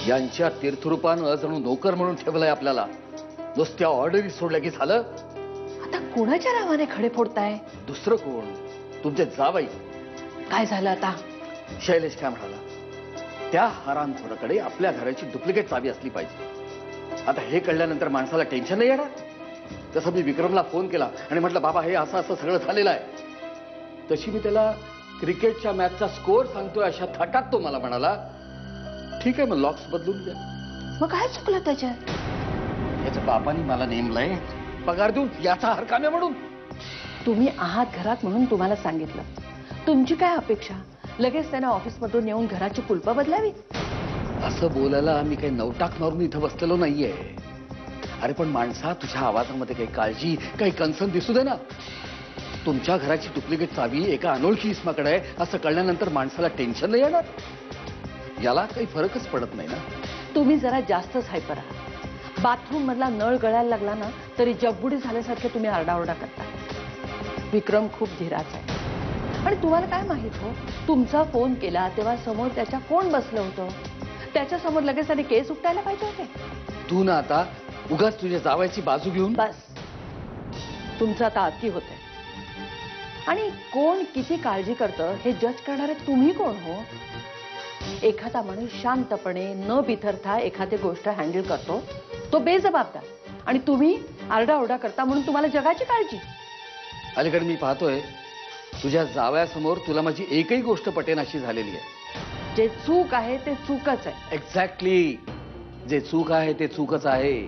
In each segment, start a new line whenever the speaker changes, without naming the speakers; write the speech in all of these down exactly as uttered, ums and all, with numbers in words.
यांच्या तीर्थरूपानं जणू नोकर म्हणून ठेवलंय आपल्याला. नुसत्या ऑर्डरी सोडल्या की झालं?
आता कोणाच्या नावाने खडे फोडताय?
दुसरं कोण? तुमचे जावई.
काय झालं आता?
शैलेश काय म्हणाला? त्या हरामखोराकडे आपल्या घराची डुप्लिकेट चावी असली पाहिजे. आता हे कळल्यानंतर माणसाला टेन्शन नाही येणार? तसं मी विक्रमला फोन केला आणि म्हटलं बाबा हे असं असं सगळं झालेलं आहे. तशी मी त्याला क्रिकेटच्या मॅचचा स्कोअर सांगतोय अशा थाटात तो मला म्हणाला ठीक आहे मग लॉक्स बदलून द्या.
मग काय चुकलं त्याच्यात?
याच्या बापानी मला नेमलंय पगार देऊन याचा हरकाम्या म्हणून.
तुम्ही आहात घरात म्हणून तुम्हाला सांगितलं. तुमची काय अपेक्षा? लगेच त्याने ऑफिसमधून येऊन घराची कुलपं बदलावी?
असं बोलायला आम्ही काही नवटाक मारून इथं बसलेलो नाहीये. अरे पण माणसा तुझ्या आवाजामध्ये काही काळजी काही कन्सर्न दिसू दे ना. तुमच्या घराची डुप्लिकेट चावी एका अनोळखी इसमाकडे आहे असं कळल्यानंतर माणसाला टेन्शन नाही येणार? याला काही फरकच पडत नाही ना.
तुम्ही जरा जास्तच हायपर आहात. बाथरूम मधला नळ गळायला लागला ना तरी जगबुडी झाल्यासारखे तुम्ही आरडाओरडा करता. विक्रम खूप धीराचा आहे. आणि तुम्हाला काय माहित हो, तुमचा फोन केला तेव्हा समोर त्याच्या कोण बसलं होतं? त्याच्या समोर लगेच त्याने केस उपटायला पाहिजे होते.
तू ना आता उगाच तुझ्या जावायची बाजू घेऊन.
बस तुमचं आता अति होतंय. आणि कोण किती काळजी करतं हे जज करणारे तुम्ही कोण हो? एखादा माणूस शांतपणे न बिथरता एखादी गोष्ट हँडल करतो तो बेजबाबदार. आणि तुम्ही आरडाओरडा करता म्हणून तुम्हाला जगाची काळजी.
अलीकडे मी पाहतोय तुझ्या जावयासमोर तुला माझी एकही गोष्ट पटेन अशी झालेली आहे.
जे चूक आहे ते चूकच आहे.
एक्झॅक्टली. जे चूक आहे ते चूकच आहे.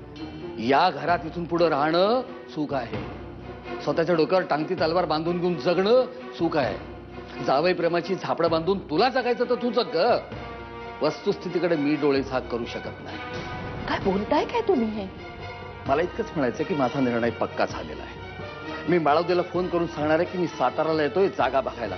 या घरात इथून पुढे राहणं चूक आहे. स्वतःच्या डोक्यावर टांगती तलवार बांधून घेऊन जगणं चूक आहे. जावई प्रेमाची झापडं बांधून तुला जगायचं तर तू जग. वस्तुस्थितीकडे मी डोळे झाक करू शकत नाही.
काय बोलताय काय तुम्ही? हे
मला इतकंच म्हणायचं की माझा निर्णय पक्का झालेला आहे. मी बाळवदेला फोन करून सांगणार आहे की मी साताराला येतोय जागा बघायला.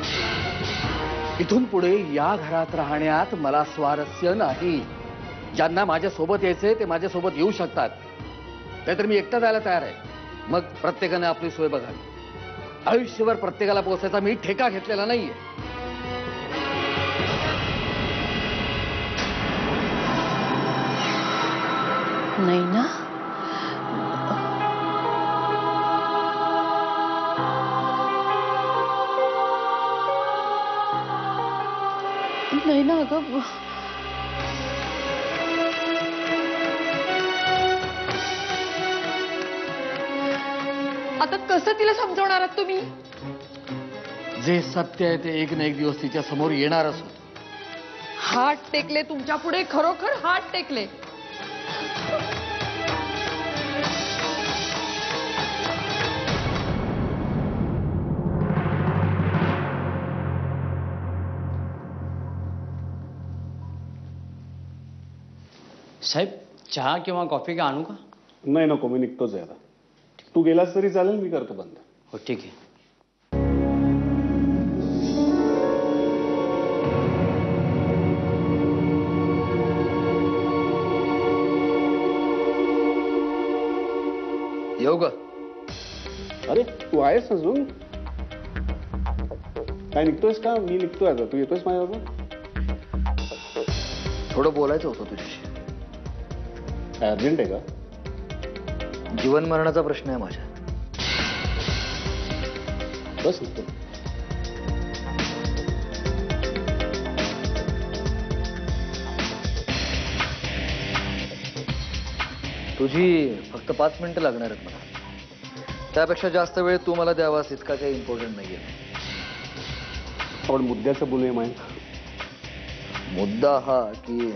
इथून पुढे या घरात राहण्यात मला स्वारस्य नाही. ज्यांना माझ्या सोबत यायचंय ते माझ्या सोबत येऊ शकतात. नाहीतर मी एकटा जायला तयार आहे. मग प्रत्येकाने आपली सोय बघावी. आयुष्यभर प्रत्येकाला पोहोचायचा मी ठेका घेतलेला नाहीये.
नाही ना? नाही ना अगं. आता कसं तिला समजवणार आहात तुम्ही?
जे सत्य आहे ते एक ना एक दिवस तिच्या समोर येणारच होत.
हात टेकले तुमच्या पुढे, खरोखर हात टेकले.
साहेब चहा किंवा कॉफी का आणू का?
नाही नको, मी निघतोच आहे आता. तू गेलास तरी चालेल, मी करतो बंद.
हो ठीक आहे.
येऊ ग?
अरे तू आहेस अजून? काय निघतोयस का? मी निघतोय आता. तू येतोयस माझ्याबरोबर?
थोडं बोलायचं होतं तुझ्याशी.
काय अर्जंट आहे का?
जीवन मरणाचा प्रश्न आहे माझ्या.
बस निघतो.
तुझी फक्त पाच मिनिटं लागणार आहेत मला. त्यापेक्षा जास्त वेळ तू मला द्यावास इतका काही इम्पॉर्टंट नाहीये.
आपण मुद्द्याचं बोलूया माहित.
मुद्दा हा की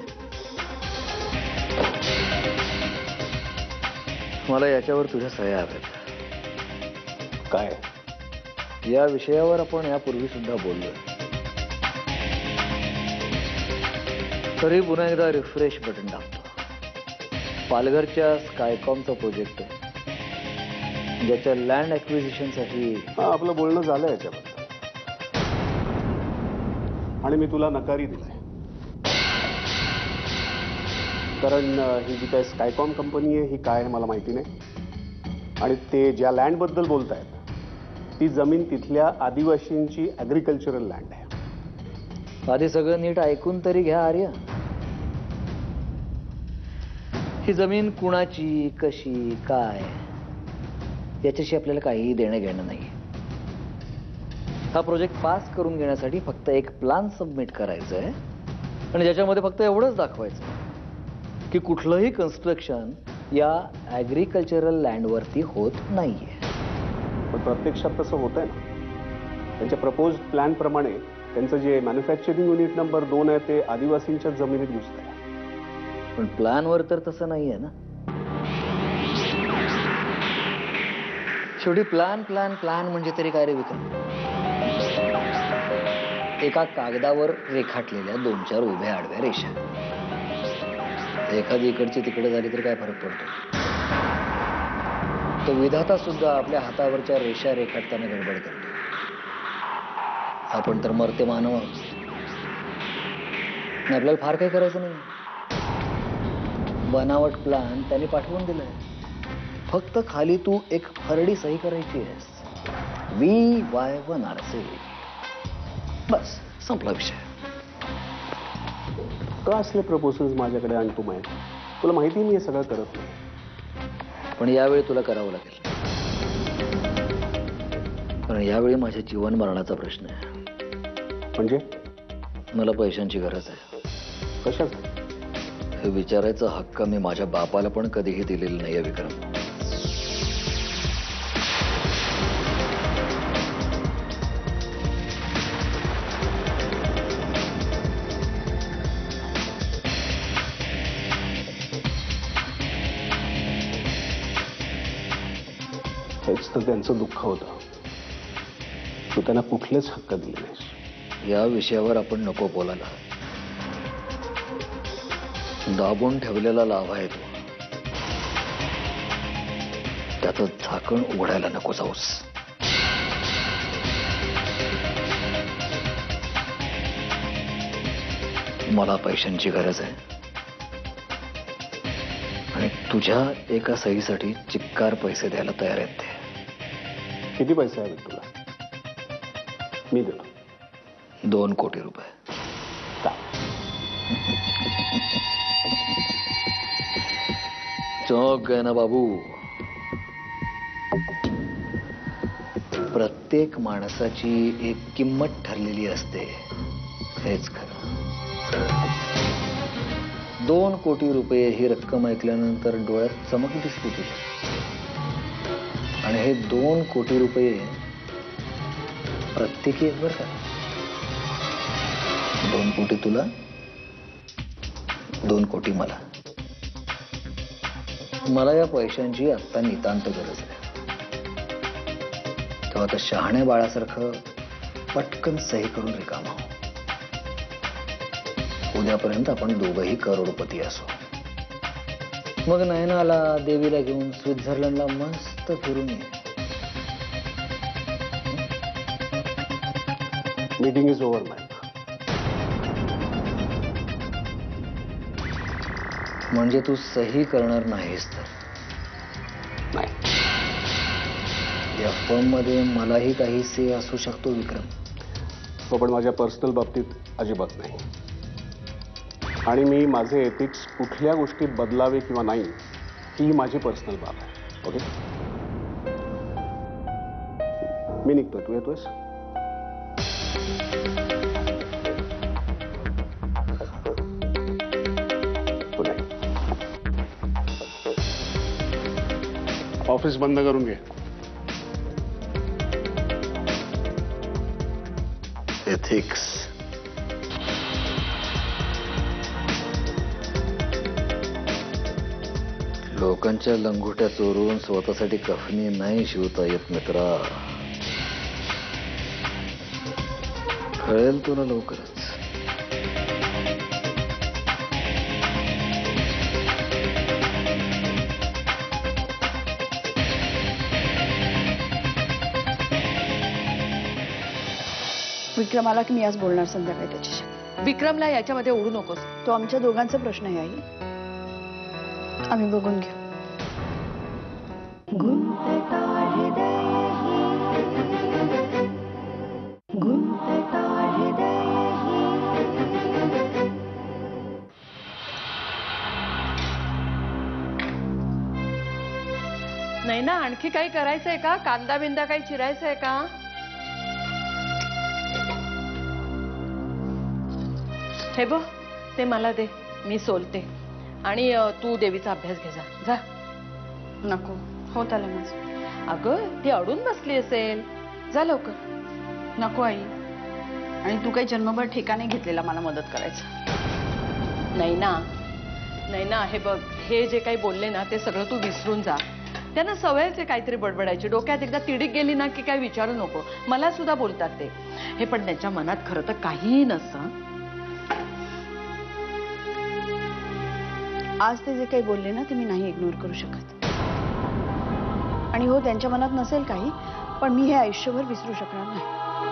मला याच्यावर तुझ्या सह्या हव्यात.
काय?
या विषयावर आपण यापूर्वी सुद्धा बोललोय. तरी पुन्हा एकदा रिफ्रेश बटन दाबतो. पालघरच्या स्कायकॉमचा प्रोजेक्ट आहे ज्याच्या लँड ॲक्विजिशनसाठी
आपलं बोलणं झालं याच्याबद्दल आणि मी तुला नकारही दिलाय. कारण ही जी काय स्कायकॉम कंपनी आहे ही काय आहे मला माहिती नाही. आणि ते ज्या लँडबद्दल बोलतायत ती जमीन तिथल्या आदिवासींची ॲग्रिकल्चरल लँड आहे.
आधी सगळं नीट ऐकून तरी घ्या आर्य.
ही जमीन कुणाची, कशी, काय याच्याशी आपल्याला काहीही देणं घेणं नाही. हा प्रोजेक्ट पास करून घेण्यासाठी फक्त एक प्लॅन सबमिट करायचा आहे आणि ज्याच्यामध्ये फक्त एवढंच दाखवायचं की कुठलंही कन्स्ट्रक्शन या ॲग्रिकल्चरल लँडवरती होत नाहीये.
पण प्रत्यक्षात तसं होत आहे ना. त्यांच्या प्रपोज प्लॅन प्रमाणे त्यांचं जे मॅन्युफॅक्चरिंग युनिट नंबर दोन आहे ते आदिवासींच्या जमिनीत घुसत आहे.
पण प्लॅनवर तर तसं नाहीये ना. शेवटी प्लॅन प्लॅन प्लॅन म्हणजे तरी काय रे विक्रम? एका कागदावर रेखाटलेल्या दोन चार उभ्या आडव्या रेषा. एखादी इकडची तिकडे झाली तर काय फरक पडतो? तो विधाता सुद्धा आपल्या हातावरच्या रेषा रेखाटताना गडबड करतो. आपण तर मरते मानव आहोत. आणि आपल्याला फार काही करायचं नाही. बनावट प्लॅन त्यांनी पाठवून दिलाय. फक्त खाली तू एक हरडी सही करायची आहेस. V Y one R C. बस संपला विषय.
का असले प्रपोजल्स माझ्याकडे आणतो माहिती? तुला माहिती मी हे सगळं करत नाही.
पण यावेळी तुला करावं लागेल. कारण यावेळी माझ्या जीवन मरणाचा प्रश्न आहे.
म्हणजे
मला पैशांची गरज आहे.
कशाचं?
हे विचारायचा हक्क मी माझ्या बापाला पण कधीही दिलेला नाहीये विक्रम.
हेच तर त्यांचं दुःख होतं. तू त्यांना कुठलेच हक्क दिले नाहीस.
या विषयावर आपण नको बोलायला. दाबून ठेवलेला लावा आहे तो. त्याचं झाकण उघडायला नको जाऊस. मला पैशांची गरज आहे आणि तुझ्या एका सहीसाठी चिक्कार पैसे द्यायला तयार आहेत ते.
किती पैसे हवेत तुला? मी देतो.
दोन कोटी रुपये.
का?
चौक आहे ना बाबू. प्रत्येक माणसाची एक किंमत ठरलेली असते. हेच खरं. दोन कोटी रुपये ही रक्कम ऐकल्यानंतर डोळ्यात चमक दिसली तुझ्या. आणि हे दोन कोटी रुपये प्रत्येकी एक बरं का. दोन कोटी तुला, दोन कोटी मला. मला या पैशांची आत्ता नितांत गरज आहे. तेव्हा आता शहाण्या बाळासारखं पटकन सही करून रिकामा हो. उद्यापर्यंत आपण दोघंही करोडपती असो. मग नयनाला देवीला घेऊन स्वित्झर्लंडला मस्त फिरून ये.
Meeting is over ma'am.
म्हणजे तू सही करणार नाहीस तर?
नाही.
या फर्म मध्ये मलाही काही से असू शकतो विक्रम.
हो, पण माझ्या पर्सनल बाबतीत अजिबात नाही. आणि मी माझे एथिक्स कुठल्या गोष्टीत बदलावे किंवा नाही ही माझी पर्सनल बाब आहे. ओके, मी निघतोय. तू येतोयस? Good night. ऑफिस बंद करून घे.
एथिक्स. लोकांच्या लंगोट्या चोरून स्वतःसाठी कफनी नाही शिवता येत मित्रा. कळेल तुला लवकरच.
विक्रम आला की मी आज बोलणार संध्याकाळी त्याच्याशी.
विक्रमला याच्यामध्ये ओढू नकोस.
तो आमच्या दोघांचा प्रश्न आहे आई. आम्ही बघून घेऊ.
नाही ना, आणखी काही करायचंय का? कांदा बिंदा काही चिरायचंय का? हे बघ, ते मला दे, मी सोलते. आणि अ, तू देवीचा अभ्यास घे जा. जा.
नको, होत आलं माझं.
अगं ती अडून बसली असेल, जा लवकर.
नको आई. आणि तू काही जन्मभर ठिकाणी घेतलेला मला मदत करायचं.
नाही ना, नाही ना. हे बघ, हे जे काही बोलले ना ते सगळं तू विसरून जा. त्यांना सवयच आहे काहीतरी बडबडायची. डोक्यात एकदा तिडीक गेली ना की काय विचारू नको. मला सुद्धा बोलतात ते. हे पण त्यांच्या मनात खरं तर काहीही नसतं.
आज ते जे काही बोलले ना ते मी नाही इग्नोर करू शकत. आणि हो, त्यांच्या मनात नसेल काही, पण मी हे आयुष्यभर विसरू शकणार नाही.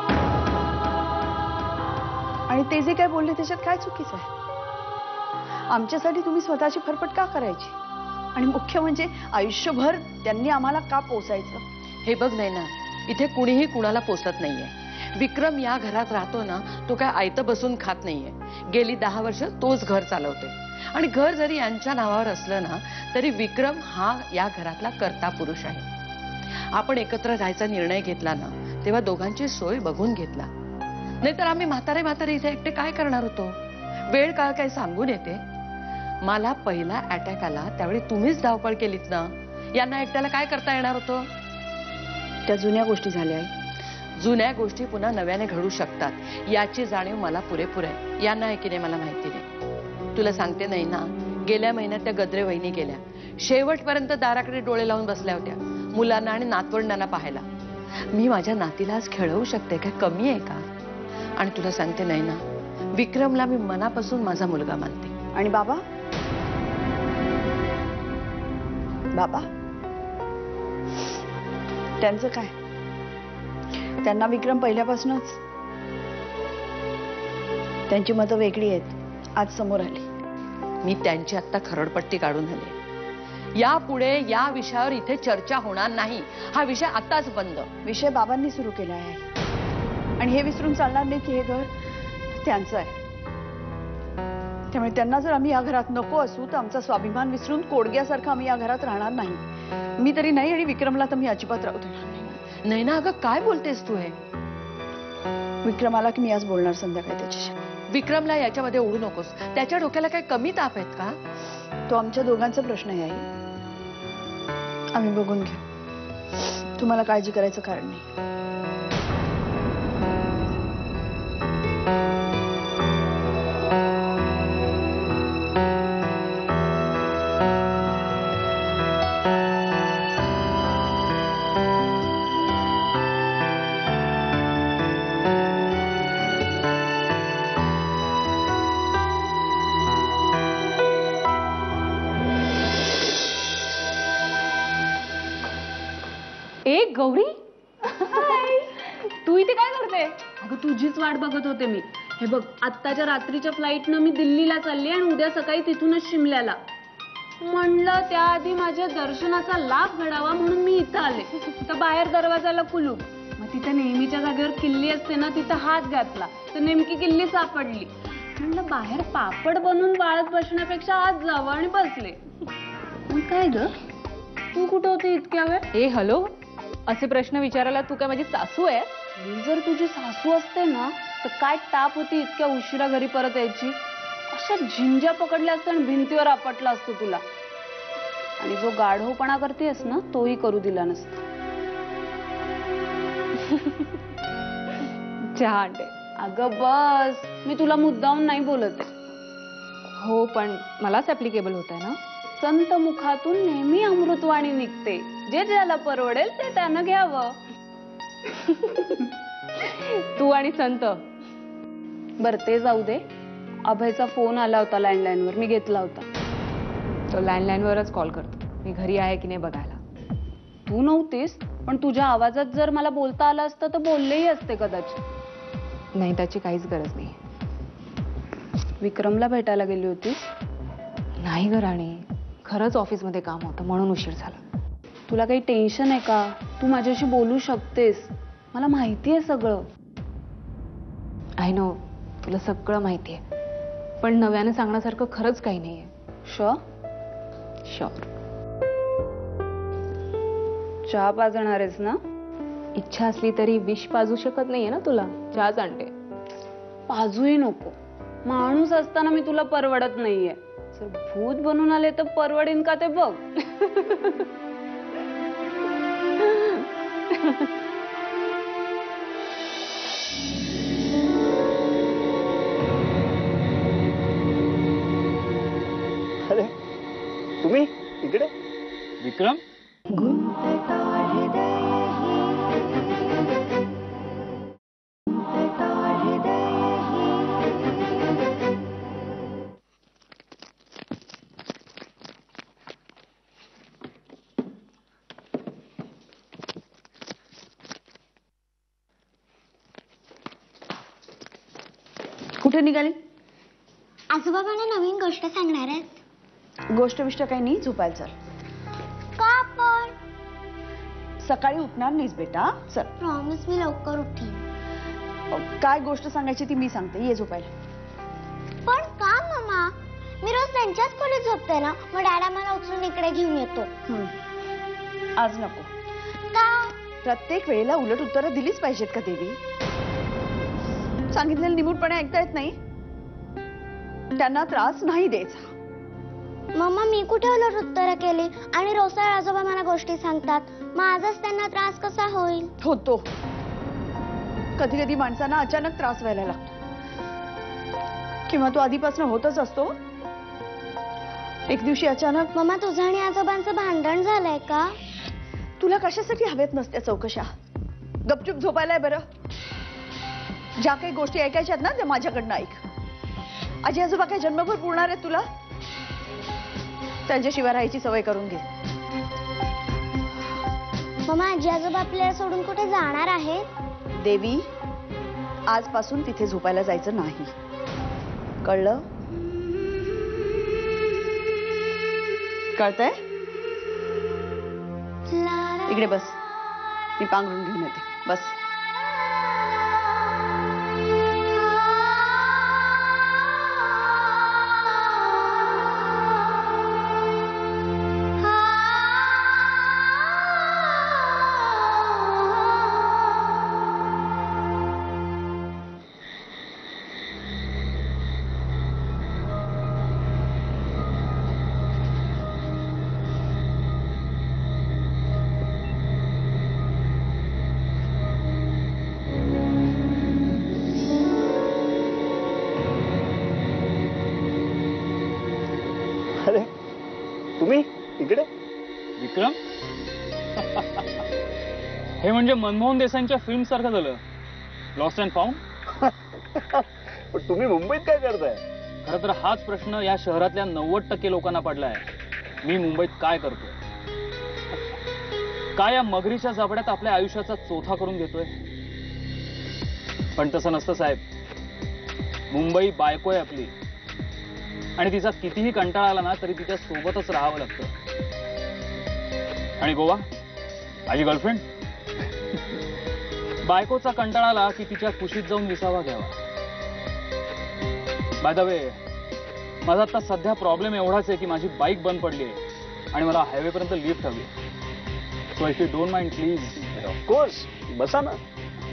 आणि ते जे काय बोलले त्याच्यात काय चुकीचं आहे? आमच्यासाठी तुम्ही स्वतःची फरफट का करायची? आणि मुख्य म्हणजे आयुष्यभर त्यांनी आम्हाला का पोसायचं?
हे बघ नाही ना, इथे कुणीही कुणाला पोसत नाहीये. विक्रम या घरात राहतो ना, तो काय आयतं बसून खात नाहीये. गेली दहा वर्ष तोच घर चालवते. आणि घर जरी यांच्या नावावर असलं ना तरी विक्रम हा या घरातला कर्ता पुरुष आहे. आपण एकत्र राहायचा निर्णय घेतला ना तेव्हा दोघांची सोय बघून घेतला. नाहीतर आम्ही म्हातारे म्हातारे इथे एकटे काय करणार होतो? वेळ काळ काय सांगून येते? मला पहिला अटॅक आला त्यावेळी तुम्हीच धावपळ केलीत ना. यांना एकट्याला काय करता येणार होतं?
त्या जुन्या गोष्टी झाल्या आई.
जुन्या गोष्टी पुन्हा नव्याने घडू शकतात याची जाणीव मला पुरेपूर आहे. यांना आहे की नाही मला माहिती नाही. तुला सांगते नाही ना, गेल्या महिन्यात त्या गद्रे वहिनी गेल्या. शेवटपर्यंत दाराकडे डोळे लावून बसल्या होत्या मुलांना आणि नातवंडांना पाहायला. मी माझ्या नातीला आज खेळवू शकते काय? कमी आहे का? आणि तुला सांगते नाही ना, विक्रमला मी मनापासून माझा मुलगा मानते.
आणि बाबा बाबा त्यांचं काय? त्यांना विक्रम पहिल्यापासूनच, त्यांची मतं वेगळी आहेत, आज समोर आली.
मी त्यांची आता खरडपट्टी काढून आली. यापुढे या विषयावर इथे चर्चा होणार नाही. हा विषय आताच बंद.
विषय बाबांनी सुरू केला आहे आणि हे विसरून चालणार नाही की हे घर त्यांचं आहे. त्यामुळे त्यांना जर आम्ही या घरात नको असू तर आमचा स्वाभिमान विसरून कोडग्यासारखं आम्ही या घरात राहणार नाही. मी तरी नाही आणि विक्रमला तर मी अजिबात राहू देणार नाही.
नाही ना अगं, काय बोलतेस तू? हे
विक्रम आला की मी आज बोलणार संध्याकाळी त्याच्याशी.
विक्रमला याच्यामध्ये ओढू नकोस. त्याच्या डोक्याला काय कमी ताप आहेत का?
तो आमच्या दोघांचा प्रश्न आहे आई. आम्ही बघून घेऊ. तुम्हाला काळजी करायचं कारण नाही.
ए गौरी, तू इथे काय करते? अगं तुझीच वाट बघत होते मी. हे बघ, आत्ताच्या रात्रीच्या फ्लाईटनं मी दिल्लीला चालली आणि उद्या सकाळी तिथूनच शिमल्याला. म्हणलं त्याआधी माझ्या दर्शनाचा लाभ घडावा म्हणून मी इथं आले. तर बाहेर दरवाजाला कुलूप. मग तिथं नेहमीच्या जागेवर किल्ली असते ना, तिथं हात घातला तर नेमकी किल्ली सापडली. म्हणलं बाहेर पापड बनवून वाळत बसण्यापेक्षा आत जावं आणि बसले. मग काय ग, तू कुठं होती इतक्या वेळ?
ए हॅलो, असे प्रश्न विचारायला तू काय माझी सासू आहे?
मी जर तुझी सासू असते ना तर काय टाप होती इतक्या उशिरा घरी परत यायची. अशा झिंज्या पकडल्या असत्या आणि भिंतीवर आपटला असतो तुला. आणि जो गाढवपणा करतेस ना तोही करू दिला नसता.
चहा आणते.
अगं बस, मी तुला मुद्दाम नाही बोलत आहे.
हो, पण मलाच ऍप्लिकेबल होत आहे ना.
संत मुखातून नेहमी अमृतवाणी निघते. जे ज्याला परवडेल ते त्यानं घ्यावं.
तू आणि संत.
बर ते जाऊ दे. अभयचा फोन आला होता लँडलाईन वर, मी घेतला होता.
तो लँडलाईन वरच कॉल करतो. मी घरी आहे की नाही बघायला.
तू नव्हतीस, पण तुझ्या आवाजात जर मला बोलता आलं असतं तर बोललेही असते कदाचित.
नाही, त्याची काहीच गरज नाही.
विक्रमला भेटायला गेली होतीस?
नाही ग राणी, खरंच ऑफिसमध्ये काम होतं म्हणून उशीर झाला.
तुला काही टेन्शन आहे का? तू माझ्याशी बोलू शकतेस, मला माहिती आहे सगळं.
आय नो, तुला सगळं माहिती आहे, पण नव्याने सांगण्यासारखं खरंच काही नाहीये.
शुअर?
शुअर.
चहा पाजणार आहेस ना?
इच्छा असली तरी विष पाजू शकत नाहीये ना तुला. चहाच आणते.
पाजूही नको. माणूस असताना मी तुला परवडत नाहीये. जर भूत बनून आले तर परवडेन का ते बघ.
अरे तुम्ही इकडे?
विक्रम
कुठे निघाली?
आजोबा मला नवीन गोष्ट सांगणार आहेत.
गोष्ट बिष्ट काही नाही, झोपायला चल.
का पण?
सकाळी उठणार नाहीस बेटा, चल.
प्रॉमिस मी लवकर उठीन.
काय गोष्ट सांगायची ती मी सांगते, ये झोपायला.
पण का मम्मा? मी रोज त्यांच्याच खोलीत झोपते ना, मग डॅडा मला उचलून इकडे घेऊन येतो.
हम्म. आज नको.
का?
प्रत्येक वेळेला उलट उत्तरं दिलीच पाहिजेत का देवी? सांगितलेलं निमूटपणे ऐकता येत नाही. त्यांना त्रास नाही द्यायचा.
मम्मा मी कुठे उलट उत्तरं केली? आणि रोसाळ आजोबा मला गोष्टी सांगतात, मग आजच त्यांना त्रास कसा होईल?
होतो. कधी कधी माणसांना अचानक त्रास व्हायला लागतो, किंवा तो आधीपासून होतच असतो. एक दिवशी अचानक.
मम्मा तुझं आणि आजोबांचं भांडण झालंय का?
तुला कशासाठी हवेत नसत्या चौकशा? गपचूप झोपायलाय बरं. ज्या काही गोष्टी ऐकायच्यात ना त्या माझ्याकडनं ऐक. आजी आजोबा काय जन्मभर पुरणार आहेत तुला? त्यांच्याशिवाय राहायची सवय करून घे.
मम्मा आजी आजोबा आपल्याला सोडून कुठे जाणार आहेत?
देवी, आजपासून तिथे झोपायला जायचं नाही, कळलं? कळतंय? इकडे बस, मी पांघरून घेऊन येते. बस.
अरे तुम्ही इकडे?
विक्रम हे म्हणजे मनमोहन देसाईंच्या फिल्म सारखं झालं. Lost and found.
पण तुम्ही मुंबईत काय करताय?
खरं तर हाच प्रश्न या शहरातल्या नव्वद टक्के लोकांना पडलाय. मी मुंबईत काय करतोय? काय या मगरीच्या जबड्यात आपल्या आयुष्याचा चोथा करून घेतोय? पण तसं नसतं साहेब. मुंबई बायको आहे आपली, आणि तिचा कितीही कंटाळा आला ना तरी तिच्या सोबतच राहावं लागतं. आणि गोवा माझी गर्लफ्रेंड. बायकोचा कंटाळा आला की तिच्या कुशीत जाऊन विसावा घ्यावा. बाय द वे, माझा आता सध्या प्रॉब्लेम एवढाच आहे की माझी बाईक बंद पडली आहे आणि मला हायवे पर्यंत लिफ्ट हवी. So if you don't mind please.
Of course, बसा ना.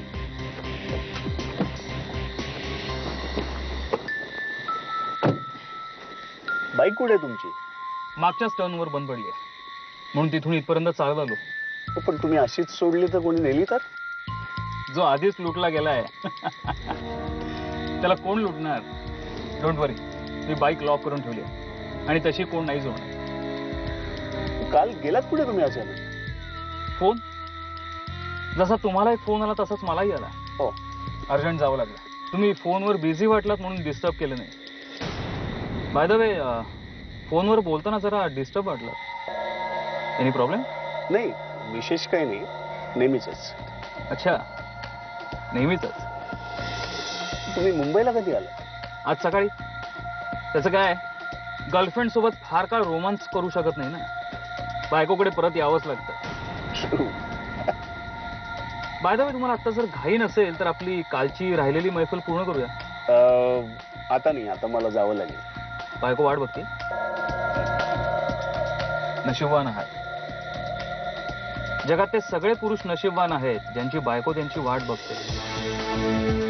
बाईक कुठे आहे तुमची?
मागच्याच टर्नवर बंद पडली आहे, म्हणून तिथून इथपर्यंत चालत आलो.
हो, पण तुम्ही अशीच सोडली तर कोणी नेली तर?
जो आधीच लुटला गेलाय त्याला कोण लुटणार? डोंट वरी, मी बाईक लॉक करून ठेवली आणि तशी कोण नाही जोडणार.
काल गेलात कुठे तुम्ही अचानक?
फोन जसा तुम्हाला एक फोन आला तसाच मलाही आला.
हो,
अर्जंट जावं लागलं. तुम्ही फोनवर बिझी वाटलात म्हणून डिस्टर्ब केलं नाही. बाय द वे, फोनवर बोलताना जरा डिस्टर्ब वाटलं. Any problem?
नाही, विशेष काही नाही, नेहमीच.
अच्छा, नेहमीच.
तुम्ही मुंबईला कधी आला?
आज सकाळी. त्याचं काय, गर्लफ्रेंड सोबत फार काळ रोमांस करू शकत नाही ना, बायकोकडे परत यावंच लागतं. बाय द वे, तुम्हाला आता जर घाई नसेल तर आपली कालची राहिलेली मैफल पूर्ण करूया.
आता नाही, आता मला जावं लागेल.
बायको वाट बघते. नशिबवान आहात. जगात ते सगळे पुरुष नशीबवान आहेत ज्यांची बायको त्यांची वाट बघते.